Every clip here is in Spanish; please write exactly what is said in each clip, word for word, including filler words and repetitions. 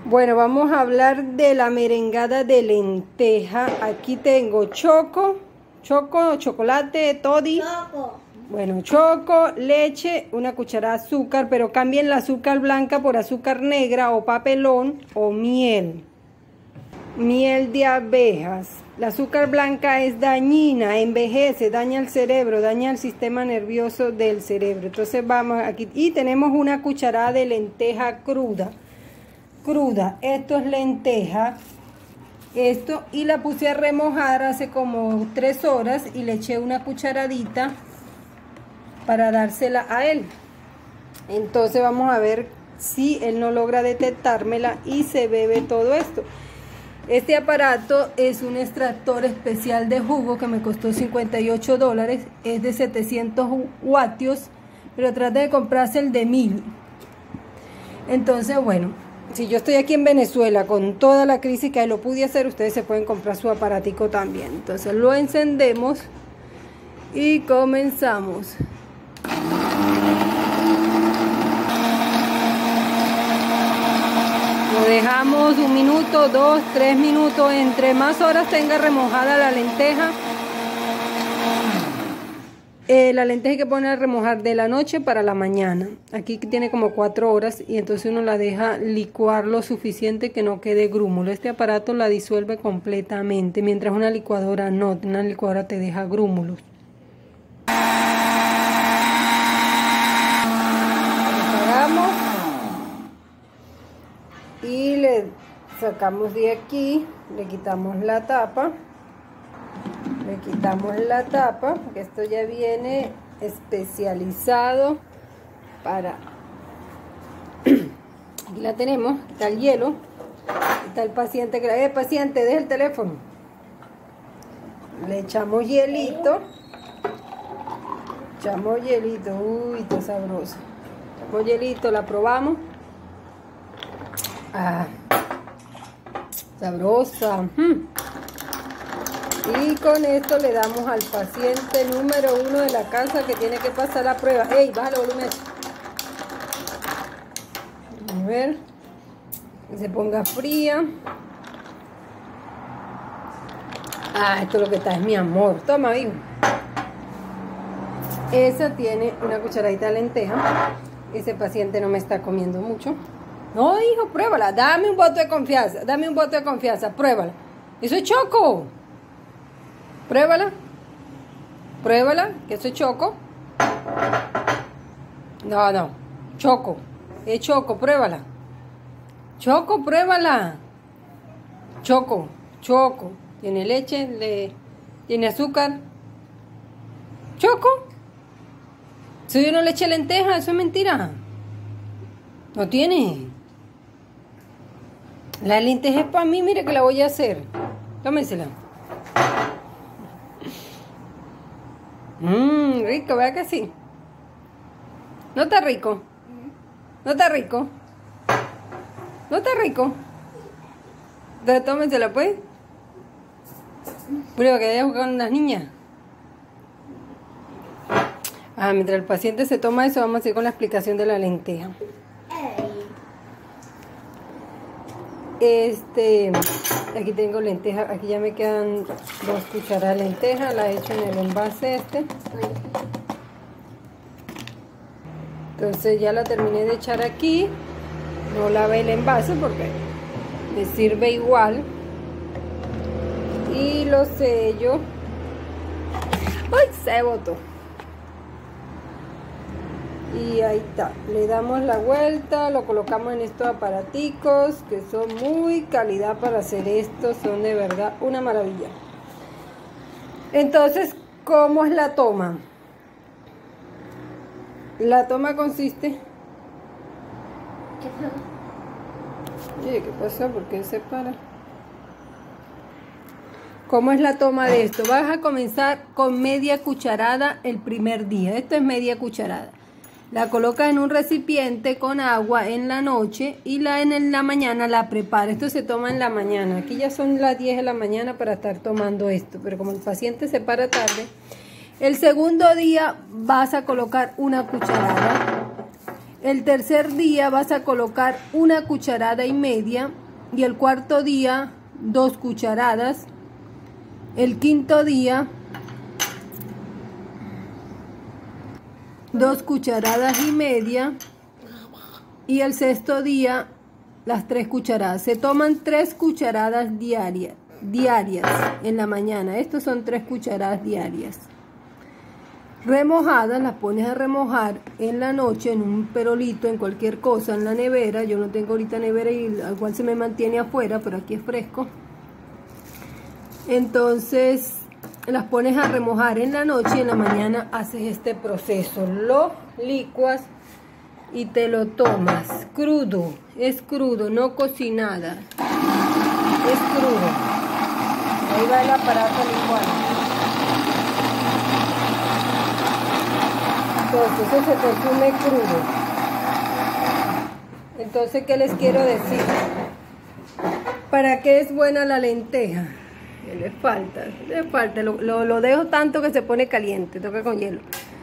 Bueno, vamos a hablar de la merengada de lenteja. Aquí tengo choco, choco, chocolate, toddy. Choco. Bueno, choco, leche, una cucharada de azúcar, pero cambien la azúcar blanca por azúcar negra o papelón o miel. Miel de abejas. La azúcar blanca es dañina, envejece, daña el cerebro, daña el sistema nervioso del cerebro. Entonces vamos aquí y tenemos una cucharada de lenteja cruda. Cruda, esto es lenteja, esto, y la puse a remojar hace como tres horas y le eché una cucharadita para dársela a él. Entonces vamos a ver si él no logra detectármela y se bebe todo esto. Este aparato es un extractor especial de jugo que me costó cincuenta y ocho dólares, es de setecientos vatios, pero trate de comprarse el de mil. Entonces, bueno, si yo estoy aquí en Venezuela con toda la crisis que lo pude hacer, ustedes se pueden comprar su aparatico también. Entonces lo encendemos y comenzamos. Lo dejamos un minuto, dos, tres minutos. Entre más horas tenga remojada la lenteja, eh, la lenteja hay que poner a remojar de la noche para la mañana. Aquí tiene como cuatro horas y entonces uno la deja licuar lo suficiente que no quede grúmulo. Este aparato la disuelve completamente, mientras una licuadora no, una licuadora te deja grúmulos. Apagamos y le sacamos de aquí, le quitamos la tapa. Le quitamos la tapa, porque esto ya viene especializado para... Aquí la tenemos, está el hielo, está el paciente que la... Eh, paciente, deja el teléfono. Le echamos hielito. Echamos hielito, uy, está sabroso. Echamos hielito, la probamos. Ah, sabrosa. Hmm. Y con esto le damos al paciente número uno de la casa que tiene que pasar la prueba. ¡Ey! Bájale el volumen. A ver. Que se ponga fría. Ah, esto es lo que está, es mi amor. Toma, hijo. Esa tiene una cucharadita de lenteja. Ese paciente no me está comiendo mucho. No, hijo, pruébala. Dame un voto de confianza. Dame un voto de confianza. Pruébala. Eso es choco. Pruébala, pruébala, que eso es choco. No, no, choco, es choco, pruébala. Choco, pruébala. Choco, choco. Tiene leche, le... tiene azúcar. Choco. Si yo no le eché lenteja, eso es mentira. No tiene. La lenteja es para mí, mire que la voy a hacer. Tómensela. Mmm, rico, ¿verdad que sí? ¿No está rico? ¿No está rico? ¿No está rico? Entonces tómensela, pues. Prueba que haya jugado con unas niñas. Ah, mientras el paciente se toma eso, vamos a ir con la explicación de la lenteja. Este, aquí tengo lenteja, aquí ya me quedan dos cucharadas de lenteja, la he hecho en el envase este. Entonces ya la terminé de echar aquí, no lavé el envase porque me sirve igual. Y lo sello. ¡Ay! Se botó. Y ahí está, le damos la vuelta, lo colocamos en estos aparaticos que son muy calidad para hacer esto, son de verdad una maravilla. Entonces, ¿cómo es la toma? La toma consiste... ¿Qué pasó? Oye, ¿qué pasó? ¿Por qué se para? ¿Cómo es la toma de esto? Vas a comenzar con media cucharada el primer día, esto es media cucharada. La colocas en un recipiente con agua en la noche y la en la mañana la preparas. Esto se toma en la mañana. Aquí ya son las diez de la mañana para estar tomando esto. Pero como el paciente se para tarde, el segundo día vas a colocar una cucharada El tercer día vas a colocar una cucharada y media y el cuarto día dos cucharadas. El quinto día dos cucharadas y media y el sexto día las tres cucharadas. Se toman tres cucharadas diarias, diarias en la mañana. Estos son tres cucharadas diarias. Remojadas, las pones a remojar en la noche en un perolito, en cualquier cosa, en la nevera. Yo no tengo ahorita nevera y al cual se me mantiene afuera, pero aquí es fresco. Entonces las pones a remojar en la noche y en la mañana haces este proceso. Lo licuas y te lo tomas crudo. Es crudo, no cocinada. Es crudo. Ahí va el aparato licuado. Entonces eso se consume crudo. Entonces, ¿qué les quiero decir? ¿Para qué es buena la lenteja? Le falta, le falta. Lo, lo, lo dejo tanto que se pone caliente, toca con hielo.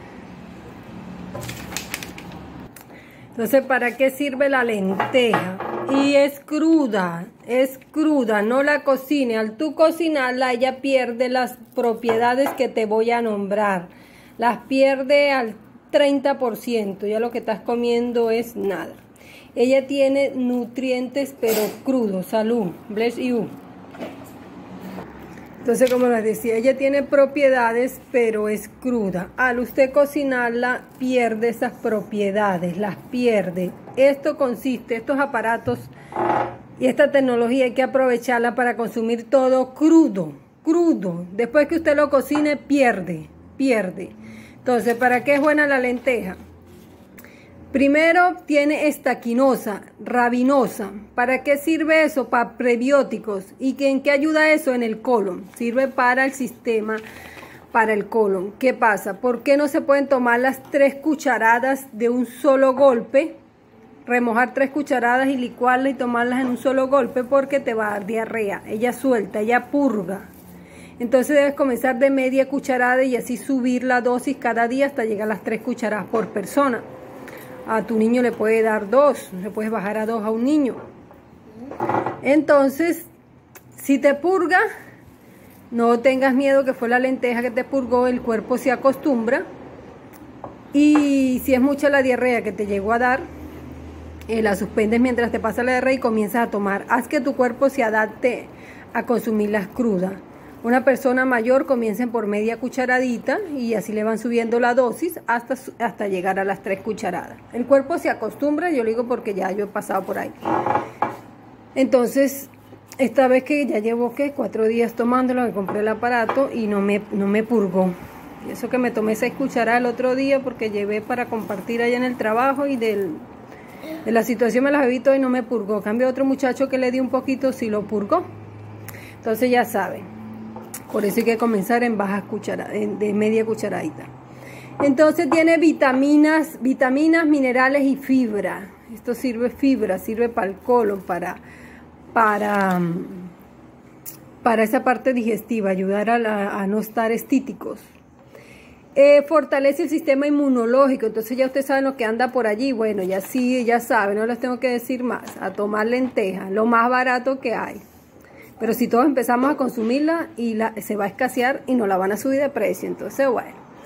Entonces, ¿para qué sirve la lenteja? Y es cruda, es cruda, no la cocine. Al tú cocinarla, ella pierde las propiedades que te voy a nombrar. Las pierde al treinta por ciento, ya lo que estás comiendo es nada. Ella tiene nutrientes pero crudos. Salud, bless you. Entonces, como les decía, ella tiene propiedades pero es cruda. Al usted cocinarla pierde esas propiedades, las pierde. Esto consiste, estos aparatos y esta tecnología hay que aprovecharla para consumir todo crudo, crudo. Después que usted lo cocine pierde, pierde. Entonces, ¿para qué es buena la lenteja? Primero, tiene estaquinosa, rabinosa. ¿Para qué sirve eso? Para prebióticos. ¿Y que, en qué ayuda eso? En el colon. Sirve para el sistema, para el colon. ¿Qué pasa? ¿Por qué no se pueden tomar las tres cucharadas de un solo golpe? Remojar tres cucharadas y licuarlas y tomarlas en un solo golpe, porque te va a dar diarrea. Ella suelta, ella purga. Entonces debes comenzar de media cucharada y así subir la dosis cada día hasta llegar a las tres cucharadas por persona. A tu niño le puede dar dos, le puedes bajar a dos a un niño. Entonces, si te purga, no tengas miedo que fue la lenteja que te purgó, el cuerpo se acostumbra. Y si es mucha la diarrea que te llegó a dar, eh, la suspendes mientras te pasa la diarrea y comienzas a tomar. Haz que tu cuerpo se adapte a consumirlas crudas. Una persona mayor comiencen por media cucharadita y así le van subiendo la dosis hasta, hasta llegar a las tres cucharadas. El cuerpo se acostumbra, yo lo digo porque ya yo he pasado por ahí. Entonces, esta vez que ya llevo, ¿qué? Cuatro días tomándolo, me compré el aparato y no me, no me purgó. Y eso que me tomé seis cucharadas el otro día porque llevé para compartir allá en el trabajo y del, de la situación me las bebí todo y no me purgó. Cambio otro muchacho que le di un poquito, sí lo purgó. Entonces ya saben. Por eso hay que comenzar en bajas cucharadas, de media cucharadita. Entonces tiene vitaminas, vitaminas, minerales y fibra. Esto sirve fibra, sirve para el colon, para, para, para esa parte digestiva, ayudar a, la, a no estar estíticos. Eh, fortalece el sistema inmunológico, entonces ya ustedes saben lo que anda por allí. Bueno, ya sí, ya saben, no les tengo que decir más. A tomar lenteja, lo más barato que hay. Pero si todos empezamos a consumirla y la, se va a escasear y no la van a subir de precio. Entonces, bueno.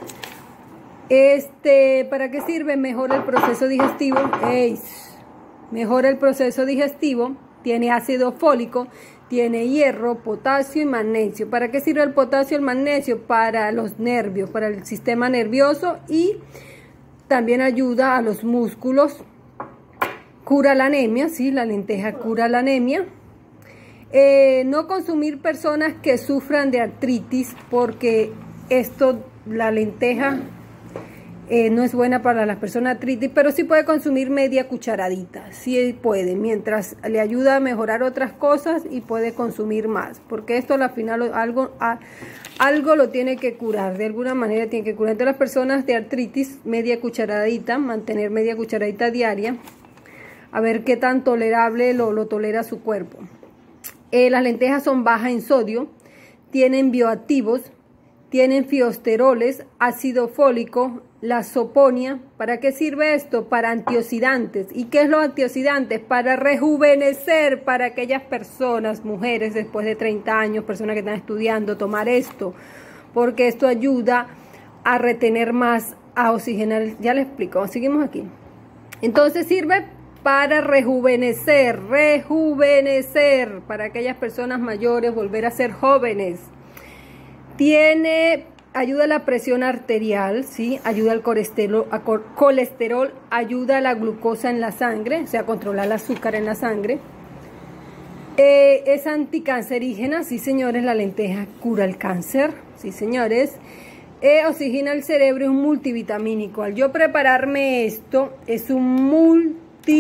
Este, ¿para qué sirve? Mejora el proceso digestivo. Ey, mejora el proceso digestivo. Tiene ácido fólico, tiene hierro, potasio y magnesio. ¿Para qué sirve el potasio y el magnesio? Para los nervios, para el sistema nervioso y también ayuda a los músculos. Cura la anemia, sí, la lenteja cura la anemia. Eh, no consumir personas que sufran de artritis, porque esto, la lenteja eh, no es buena para las personas artritis, pero sí puede consumir media cucharadita, sí puede, mientras le ayuda a mejorar otras cosas y puede consumir más, porque esto al final algo, a, algo lo tiene que curar, de alguna manera tiene que curar. Entre las personas de artritis, media cucharadita, mantener media cucharadita diaria, a ver qué tan tolerable lo, lo tolera su cuerpo. Eh, las lentejas son bajas en sodio, tienen bioactivos, tienen fiosteroles, ácido fólico, la soponia. ¿Para qué sirve esto? Para antioxidantes. ¿Y qué es los antioxidantes? Para rejuvenecer, para aquellas personas, mujeres después de treinta años, personas que están estudiando, tomar esto, porque esto ayuda a retener más, a oxigenar. Ya les explico, seguimos aquí. Entonces sirve para rejuvenecer, rejuvenecer, para aquellas personas mayores, volver a ser jóvenes. Tiene, ayuda a la presión arterial, ¿sí? Ayuda al colesterol, a colesterol, ayuda a la glucosa en la sangre, o sea, controlar el azúcar en la sangre. Eh, es anticancerígena, sí señores, la lenteja cura el cáncer, sí señores. Eh, oxigena el cerebro, es un multivitamínico. Al yo prepararme esto, es un multivitamínico.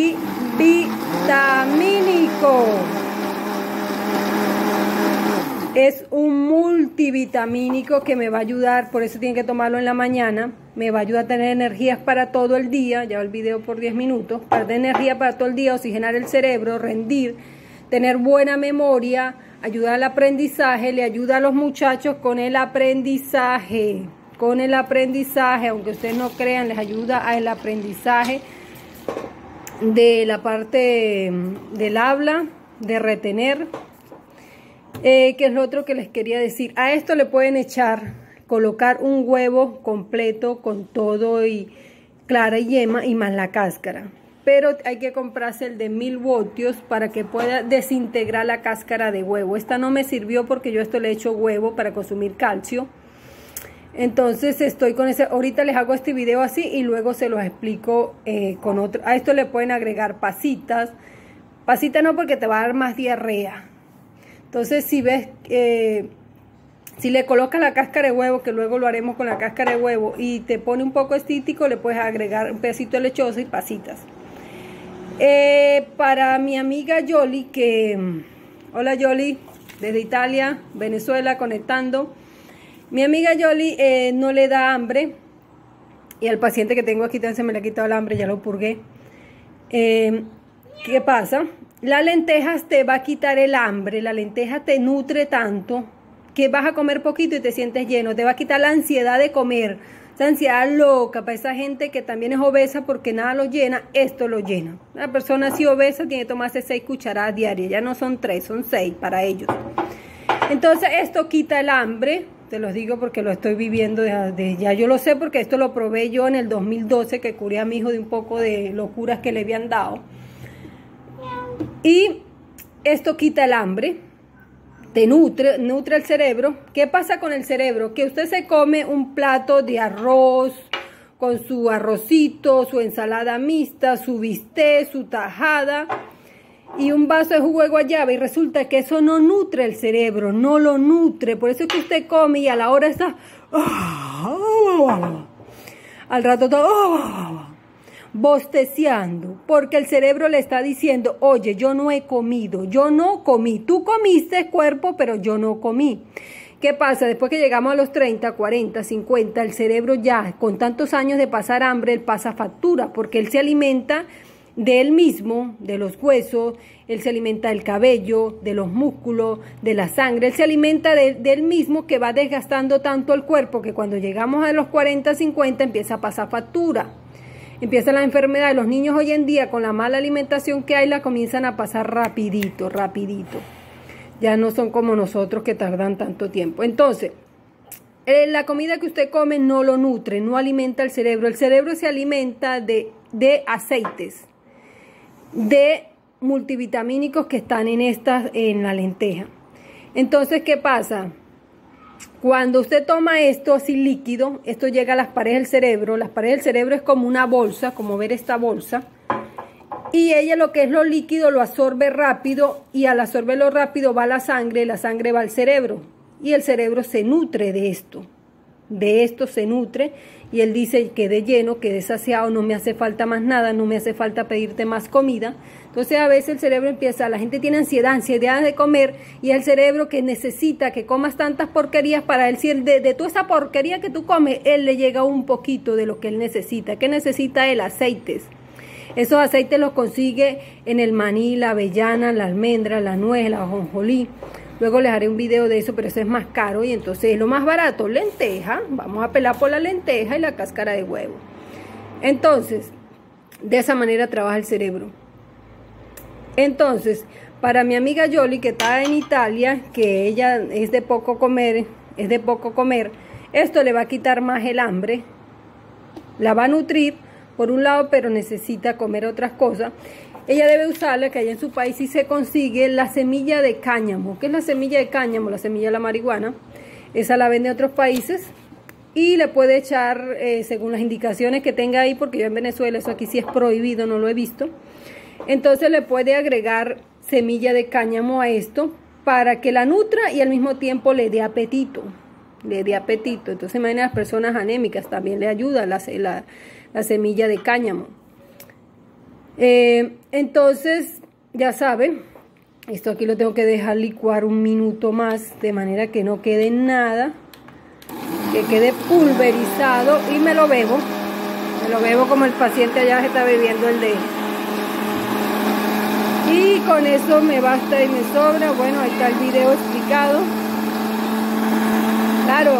Es un multivitamínico que me va a ayudar, por eso tienen que tomarlo en la mañana. Me va a ayudar a tener energías para todo el día, ya el video por diez minutos, para tener energía para todo el día, oxigenar el cerebro, rendir, tener buena memoria, ayudar al aprendizaje, le ayuda a los muchachos con el aprendizaje, con el aprendizaje, aunque ustedes no crean, les ayuda al aprendizaje de la parte del habla, de retener. Eh, que es lo otro que les quería decir. A esto le pueden echar, colocar un huevo completo con todo y clara y yema y más la cáscara. Pero hay que comprarse el de mil voltios para que pueda desintegrar la cáscara de huevo. Esta no me sirvió porque yo esto le he hecho huevo para consumir calcio. Entonces estoy con ese, ahorita les hago este video así y luego se los explico eh, con otro. A esto le pueden agregar pasitas. Pasitas no, porque te va a dar más diarrea. Entonces si ves, eh, si le colocas la cáscara de huevo, que luego lo haremos con la cáscara de huevo, y te pone un poco estítico, le puedes agregar un pedacito de lechosa y pasitas. Eh, para mi amiga Yoli, que, hola Yoli, desde Italia, Venezuela, conectando. Mi amiga Yoli eh, no le da hambre, y al paciente que tengo aquí también se me le ha quitado el hambre, ya lo purgué. Eh, ¿Qué pasa? Las lentejas te va a quitar el hambre, la lenteja te nutre tanto que vas a comer poquito y te sientes lleno, te va a quitar la ansiedad de comer, esa ansiedad loca para esa gente que también es obesa porque nada lo llena, esto lo llena. Una persona así obesa tiene que tomarse seis cucharadas diarias, ya no son tres, son seis para ellos. Entonces esto quita el hambre, te los digo porque lo estoy viviendo, de, de, ya yo lo sé porque esto lo probé yo en el dos mil doce, que curé a mi hijo de un poco de locuras que le habían dado. Y esto quita el hambre, te nutre, nutre el cerebro. ¿Qué pasa con el cerebro? Que usted se come un plato de arroz, con su arrocito, su ensalada mixta, su bistec, su tajada y un vaso de jugo de guayaba, y resulta que eso no nutre el cerebro, no lo nutre. Por eso es que usted come y a la hora está, al rato está bosteciando, porque el cerebro le está diciendo, oye, yo no he comido, yo no comí, tú comiste cuerpo, pero yo no comí. ¿Qué pasa? Después que llegamos a los treinta, cuarenta, cincuenta, el cerebro ya, con tantos años de pasar hambre, él pasa factura, porque él se alimenta de él mismo, de los huesos, él se alimenta del cabello, de los músculos, de la sangre, él se alimenta de, de él mismo, que va desgastando tanto el cuerpo que cuando llegamos a los cuarenta, cincuenta empieza a pasar factura. Empiezan las enfermedades. Los niños hoy en día, con la mala alimentación que hay, la comienzan a pasar rapidito, rapidito. Ya no son como nosotros que tardan tanto tiempo. Entonces, eh, la comida que usted come no lo nutre, no alimenta el cerebro. El cerebro se alimenta de, de aceites, de multivitamínicos que están en, estas, en la lenteja. Entonces, ¿qué pasa? Cuando usted toma esto así líquido, esto llega a las paredes del cerebro. Las paredes del cerebro es como una bolsa, como ver esta bolsa. Y ella, lo que es lo líquido, lo absorbe rápido, y al absorberlo rápido va a la sangre, la sangre va al cerebro. Y el cerebro se nutre de esto. De esto se nutre. Y él dice, quedé lleno, quedé saciado, no me hace falta más nada, no me hace falta pedirte más comida. Entonces a veces el cerebro empieza, la gente tiene ansiedad, ansiedad de comer, y el cerebro que necesita que comas tantas porquerías para él, si él de, de toda esa porquería que tú comes, él le llega un poquito de lo que él necesita. ¿Qué necesita él? Aceites. Esos aceites los consigue en el maní, la avellana, la almendra, la nuez, la ajonjolí. Luego les haré un video de eso, pero eso es más caro y entonces es lo más barato, lenteja. Vamos a pelar por la lenteja y la cáscara de huevo. Entonces, de esa manera trabaja el cerebro. Entonces, para mi amiga Yoli, que está en Italia, que ella es de poco comer, es de poco comer, esto le va a quitar más el hambre, la va a nutrir por un lado, pero necesita comer otras cosas. Ella debe usarla, que allá en su país sí se consigue la semilla de cáñamo. ¿Qué es la semilla de cáñamo? La semilla de la marihuana. Esa la vende en otros países y le puede echar eh, según las indicaciones que tenga ahí, porque yo en Venezuela eso aquí sí es prohibido, no lo he visto. Entonces le puede agregar semilla de cáñamo a esto para que la nutra y al mismo tiempo le dé apetito. Le dé apetito. Entonces imagina a las personas anémicas, también le ayuda la, la, la semilla de cáñamo. Eh, entonces, ya saben, esto aquí lo tengo que dejar licuar un minuto más, de manera que no quede nada, que quede pulverizado, y me lo bebo, me lo bebo como el paciente allá se está bebiendo el de él. Y con eso me basta y me sobra. Bueno, ahí está el video explicado. Claro,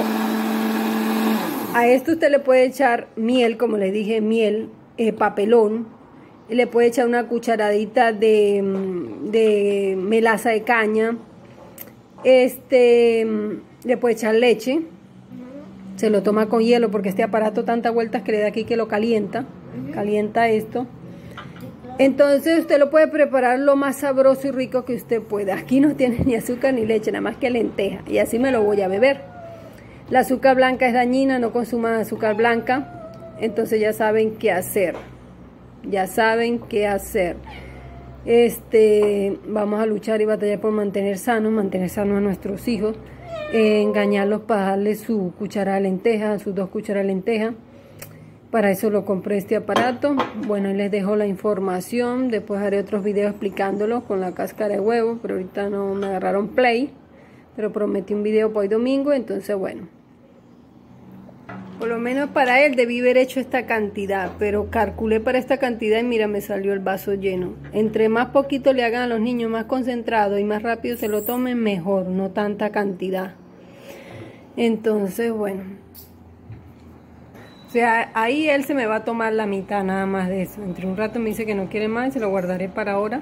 a esto usted le puede echar miel, como le dije, miel, eh, papelón. Le puede echar una cucharadita de, de melaza de caña. Este, le puede echar leche. Se lo toma con hielo porque este aparato tantas vueltas que le da aquí que lo calienta. Calienta esto. Entonces usted lo puede preparar lo más sabroso y rico que usted pueda. Aquí no tiene ni azúcar ni leche, nada más que lenteja. Y así me lo voy a beber. La azúcar blanca es dañina, no consuman azúcar blanca. Entonces ya saben qué hacer. Ya saben qué hacer. Este, vamos a luchar y batallar por mantener sanos, mantener sanos a nuestros hijos, eh, engañarlos para darles su cucharada de lenteja, sus dos cucharadas de lenteja. Para eso lo compré este aparato. Bueno, y les dejo la información. Después haré otros videos explicándolo con la cáscara de huevo, pero ahorita no me agarraron play. Pero prometí un video para hoy domingo, entonces bueno. Por lo menos para él debí haber hecho esta cantidad, pero calculé para esta cantidad y mira, me salió el vaso lleno. Entre más poquito le hagan a los niños, más concentrado y más rápido se lo tomen, mejor, no tanta cantidad. Entonces, bueno. O sea, ahí él se me va a tomar la mitad nada más de eso. Entre un rato me dice que no quiere más y se lo guardaré para ahora.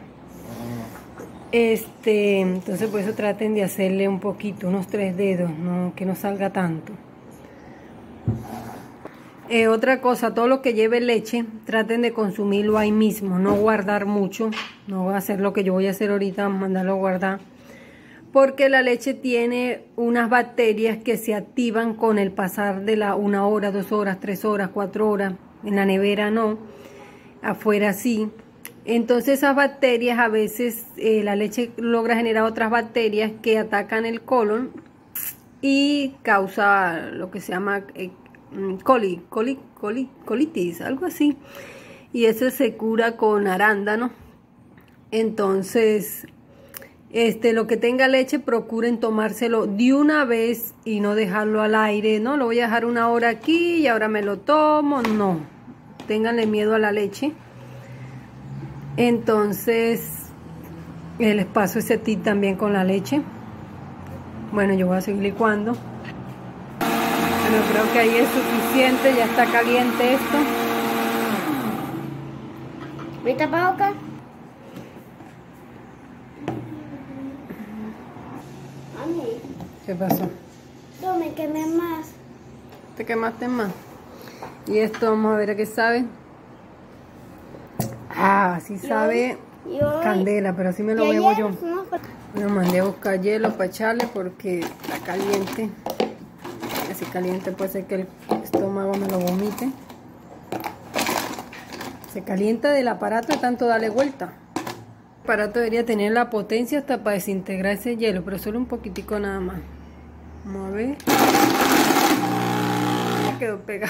Este, entonces por eso traten de hacerle un poquito, unos tres dedos, no, que no salga tanto. Eh, otra cosa, todo lo que lleve leche, traten de consumirlo ahí mismo, no guardar mucho, no voy a hacer lo que yo voy a hacer ahorita, mandarlo a guardar, porque la leche tiene unas bacterias que se activan con el pasar de la una hora, dos horas, tres horas, cuatro horas, en la nevera no, afuera sí. Entonces esas bacterias a veces, eh, la leche logra generar otras bacterias que atacan el colon y causa lo que se llama eh, coli, coli, coli, colitis, algo así. Y eso se cura con arándano. Entonces, este, lo que tenga leche, procuren tomárselo de una vez y no dejarlo al aire. No, lo voy a dejar una hora aquí y ahora me lo tomo. No, ténganle miedo a la leche. Entonces, eh, les paso ese tip también con la leche. Bueno, yo voy a seguir licuando. Bueno, creo que ahí es suficiente, ya está caliente esto. ¿Me tapa boca? Mami. ¿Qué pasó? Yo me quemé más. ¿Te quemaste más? Y esto vamos a ver a qué sabe. Ah, sí sabe yo, yo, candela, pero así me lo bebo yo. Bueno, mandé a buscar hielo para echarle porque está caliente. Así caliente puede ser que el estómago me lo vomite. Se calienta del aparato de tanto darle vuelta. El aparato debería tener la potencia hasta para desintegrar ese hielo, pero solo un poquitico nada más. Vamos a ver. Ya quedó pegado.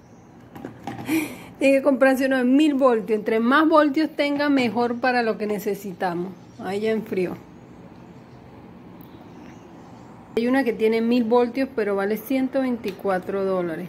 Tiene que comprarse uno de mil voltios. Entre más voltios tenga, mejor para lo que necesitamos. Ahí ya enfrió. Hay una que tiene mil voltios, pero vale ciento veinticuatro dólares.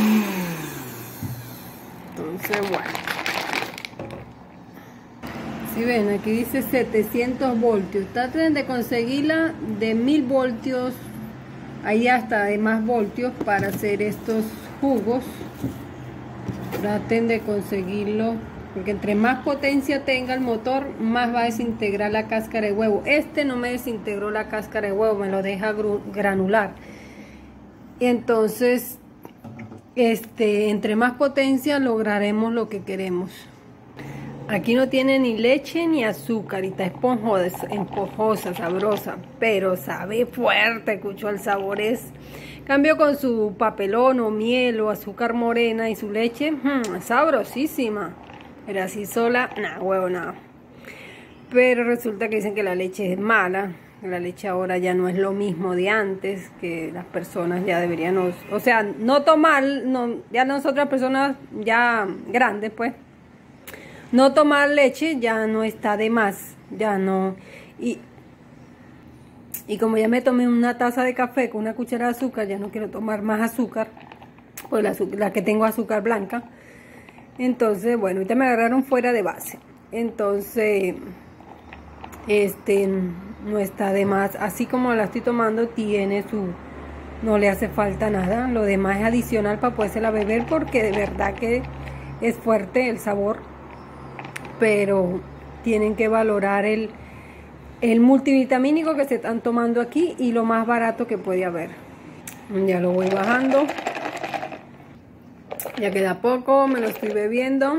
Entonces, bueno. Si ven, aquí dice setecientos voltios. Traten de conseguirla de mil voltios, ahí hasta de más voltios para hacer estos jugos. Traten de conseguirlo, porque entre más potencia tenga el motor, más va a desintegrar la cáscara de huevo. Este no me desintegró la cáscara de huevo, me lo deja granular. Y entonces, este, entre más potencia lograremos lo que queremos. Aquí no tiene ni leche ni azúcar y está esponjosa, esponjosa, sabrosa, pero sabe fuerte, escucho, el sabor es. Cambio con su papelón o miel o azúcar morena y su leche, mmm, sabrosísima. Pero así sola, nada, huevo, nada. Pero resulta que dicen que la leche es mala. La leche ahora ya no es lo mismo de antes, que las personas ya deberían, o, o sea, no tomar, no, ya nosotras personas ya grandes, pues, no tomar leche ya no está de más, ya no. Y, y como ya me tomé una taza de café con una cucharada de azúcar, ya no quiero tomar más azúcar, pues la, la que tengo azúcar blanca. Entonces, bueno, ahorita me agarraron fuera de base. Entonces, este, no está de más. Así como la estoy tomando, tiene su, no le hace falta nada. Lo demás es adicional para podérsela beber, porque de verdad que es fuerte el sabor. Pero tienen que valorar el, el multivitamínico que se están tomando aquí y lo más barato que puede haber. Ya lo voy bajando. Ya queda poco, me lo estoy bebiendo.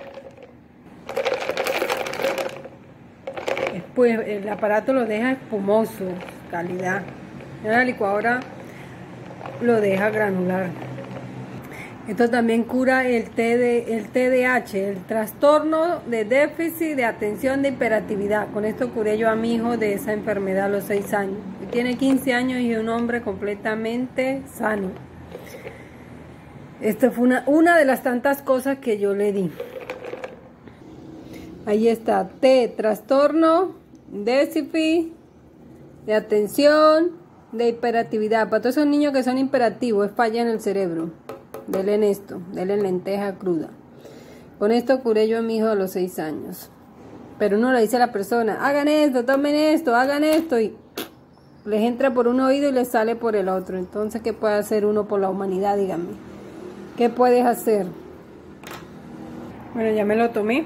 Después el aparato lo deja espumoso, calidad. La licuadora lo deja granular. Esto también cura el, T D, el T D A H, el trastorno de déficit de atención de hiperactividad. Con esto curé yo a mi hijo de esa enfermedad a los seis años. Tiene quince años y es un hombre completamente sano. Esta fue una, una de las tantas cosas que yo le di. Ahí está, T, trastorno, déficit de atención, de hiperactividad. Para todos esos niños que son hiperactivos, es falla en el cerebro. Denle en esto, denle lenteja cruda. Con esto curé yo a mi hijo a los seis años. Pero uno le dice a la persona, hagan esto, tomen esto, hagan esto, y les entra por un oído y les sale por el otro. Entonces, ¿qué puede hacer uno por la humanidad? Díganme. ¿Qué puedes hacer? Bueno, ya me lo tomé.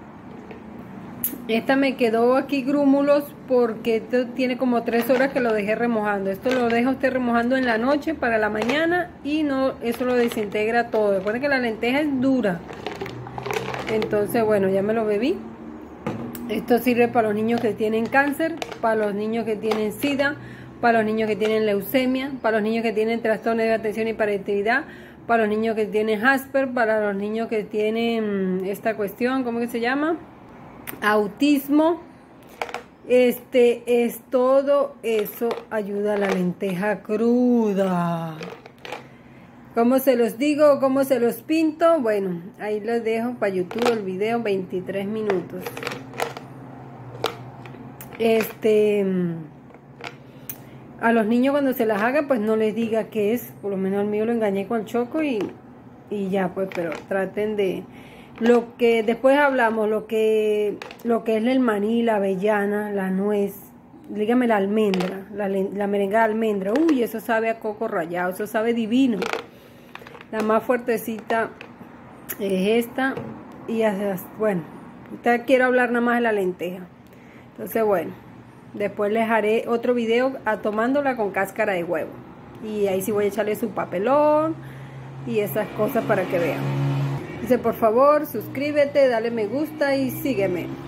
Esta me quedó aquí grúmulos porque esto tiene como tres horas que lo dejé remojando. Esto lo deja usted remojando en la noche para la mañana y no, eso lo desintegra todo. Recuerden que la lenteja es dura. Entonces, bueno, ya me lo bebí. Esto sirve para los niños que tienen cáncer, para los niños que tienen sida, para los niños que tienen leucemia, para los niños que tienen trastorno de atención y hiperactividad, para los niños que tienen Asper, para los niños que tienen esta cuestión, ¿cómo que se llama? Autismo. Este es todo eso, ayuda a la lenteja cruda. ¿Cómo se los digo? ¿Cómo se los pinto? Bueno, ahí les dejo para YouTube el video, veintitrés minutos. Este, a los niños cuando se las haga, pues no les diga qué es. Por lo menos al mío lo engañé con choco y, y ya, pues, pero traten de... Lo que después hablamos, lo que lo que es el maní, la avellana, la nuez, dígame la almendra, la, la merengue de almendra. Uy, eso sabe a coco rallado, eso sabe divino. La más fuertecita es esta. Y bueno, ahorita quiero hablar nada más de la lenteja. Entonces, bueno, después les haré otro video a tomándola con cáscara de huevo. Y ahí sí voy a echarle su papelón y esas cosas para que vean. Dice, por favor, suscríbete, dale me gusta y sígueme.